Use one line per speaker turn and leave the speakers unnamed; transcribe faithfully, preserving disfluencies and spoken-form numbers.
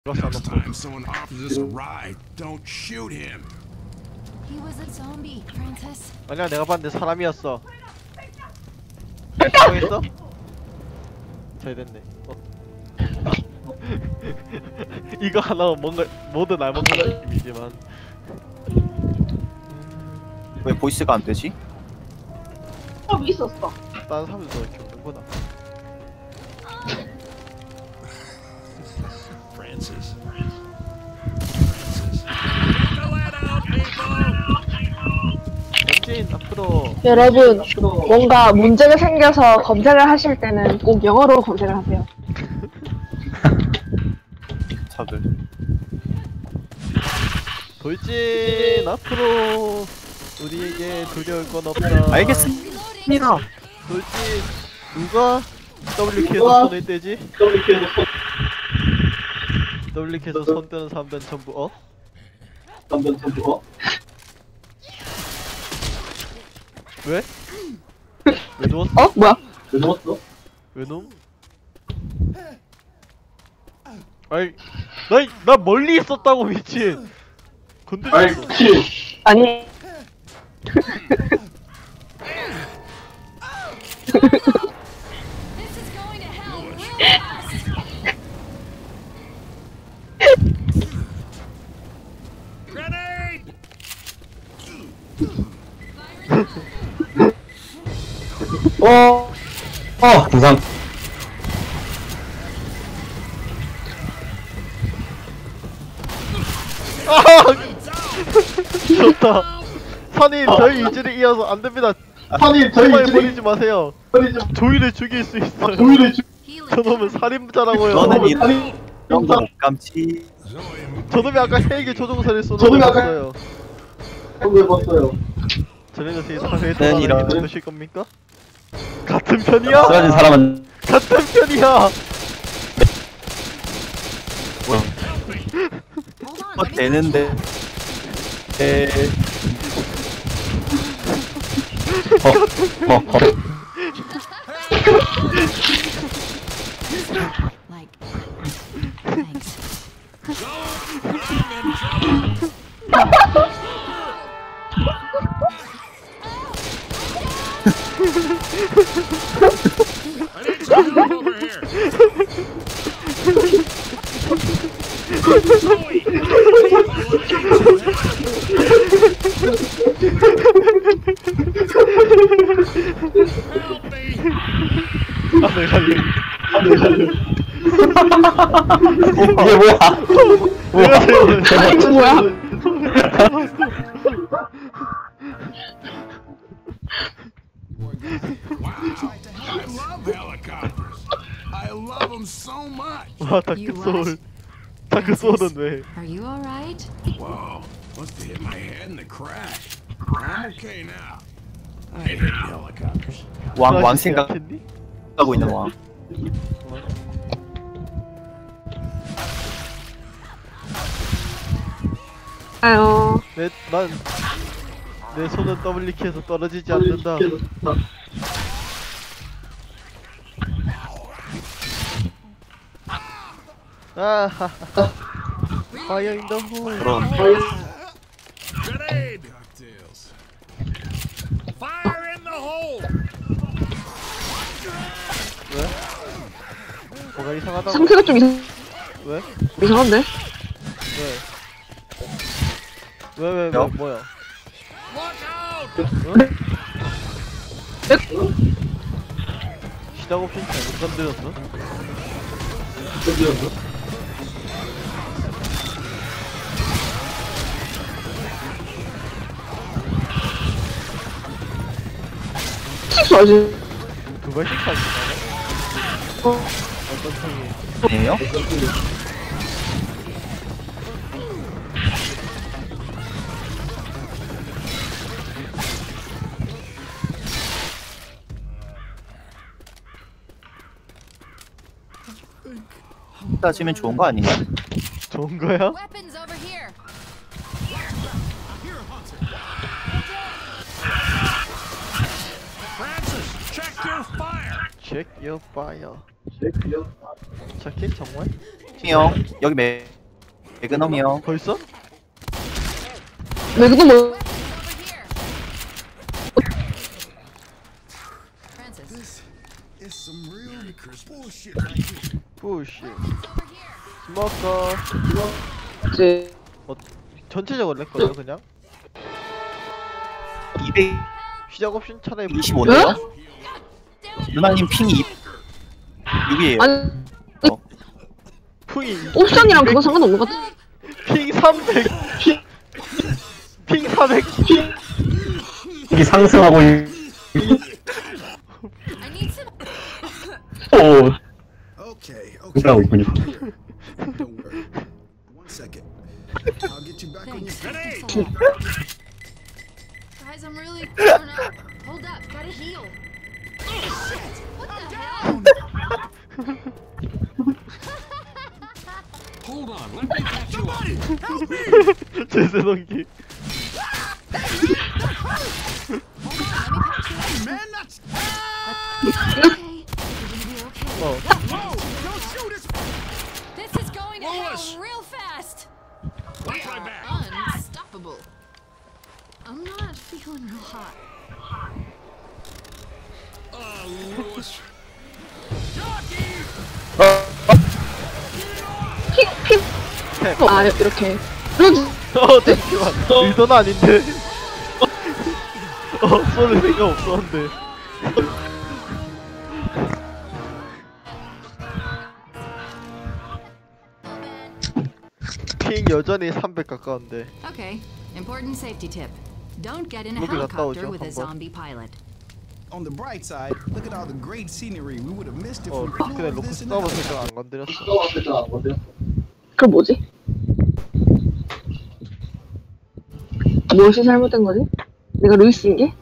Next time someone offers us a ride, don't shoot him.
He was a zombie, Francis.
아니야, 내가 봤는데 사람이었어. 당했어? 잘 됐네. 어. 이거 하나 뭔가 모두 날 먹는 느낌이지만
왜 보이스가 안 되지?
어, 있었어.
다른 사람들도 이렇게 오는구나.
Francis. Francis. Get the lead out, people!
전진 앞으로.
여러분, 뭔가 문제가 생겨서 검색을 하실 때는 꼭 영어로 검색을 하세요.
차들.
돌진 앞으로. 우리에게 두려울 건 없다.
알겠습니다.
돌진 누가 더블유 키에서 손을 떼지? 더블유 키에서 손 떼는 사람들은 전부 어?
전부 전부 어?
왜? 왜 누웠어?
어? 뭐야?
왜 넣었어?
왜 놈? 아이, 나, 나 멀리 있었다고 미친. 건들지
아이
마.
키
아니.
This is going to hell real fast.
Grenade!
어! 어! 부상
좋다. 선임, 저희 의지를 이어서 안 됩니다.
아니 저희
정말
이제
버리지 마세요.
빨리 좀
조이를 죽일 수 있어요.
조율해 주
저놈은 살인자라고요.
너는 이
아니
정도 못 감지.
저놈이 아까 헬기 조종사를 쏘는
저놈이
걸
아까-
봤어요.
왜 봤어요?
저는 어떻게 사회에
네, 이런-
돌아다니게 두실 겁니까? 같은 편이야?
쓰러진 사람은
같은 편이야.
Hold on,
어
let me
되는데. 에.
어, 어, 어.
like. Thanks.
I need some help over here! Help me!
하늘 갈래.
이게 뭐야?
내가 세우는
이거 뭐야?
Wow! I love helicopters! I love them so much!
와, 다크 소울. 다크 소울은 왜?
Are you alright?
Whoa! Must have hit my head in the crash. I'm okay now. I hate helicopters.
왕, 왕
크라시스
생각하고
약했니?
있는 왕.
아유.
내, 난, 내 손은 더블유 키에서 떨어지지 않는다. 아하하. Fire in the hole.
그럼.
Grenade! Cocktails. Fire in the hole!
왜? 뭐가 이상하다고?
상태가 좀 이상,
왜?
이상한데?
왜? 왜, 왜, 왜,
야.
뭐야?
Look out!
시작 없이 잘못 건드렸어?
실수하지.
두 발씩 차지
어.
어떤 총이?
아니에요? 따지면 좋은 거 아닌가?
좋은 거야?
Weapons over here.
Francis, check your fire!
Check your fire.
쉐이크요?
자켓 정말?
형 여기 매 매그넘 형.
벌써?
매그도 뭐
Francis.
It's some real bullshit right here.
부시.
Over here.
스모커.
이제
전체적으로 렉거려 그냥.
이백이십오네요.
시작 옵션 차라리
누나님 핑이 육이에요.
아니
핑이
옵션이랑 그거 상관없는 것 같아.
핑 삼백. 핑 사백.
이게 상승하고 있...
I need some.
오,
Okay, okay.
상승하고 있군요.
Don't worry. One second. I'll get you back on your
Thanks.
feet.
Guys, I'm really torn up. Hold up, gotta heal. Oh shit! What the hell?
Hold on, let me catch you up. Help me!
제세동기.
Man, that's...
Okay, you're gonna be okay.
어.
Whoa! Don't shoot us!
This is going to
Lois!
hell real fast.
Watch my back!
Unstoppable. I'm not feeling real hot.
Oh, Lewis.
픽픽 아 이렇게 그러지.
어 잠시만. 의도는 아닌데. 어 쏘는 생각 없었는데. 핑 여전히 삼백 가까운데.
Okay, important safety tip. Don't get in a
Look at that
helicopter
dojo,
with a
한번.
zombie pilot.
On the bright side, look at all the great scenery we would have missed if
어
we flew
근데
over
로크
this in the
서버
helicopter.
설정 안 건드렸어.
그럼 뭐지? 무엇이 잘못된 거지? 내가 루이스인 게?